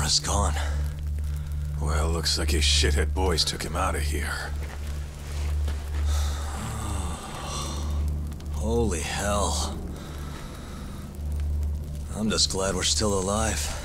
Nora's gone. Well, looks like his shithead boys took him out of here. Holy hell. I'm just glad we're still alive.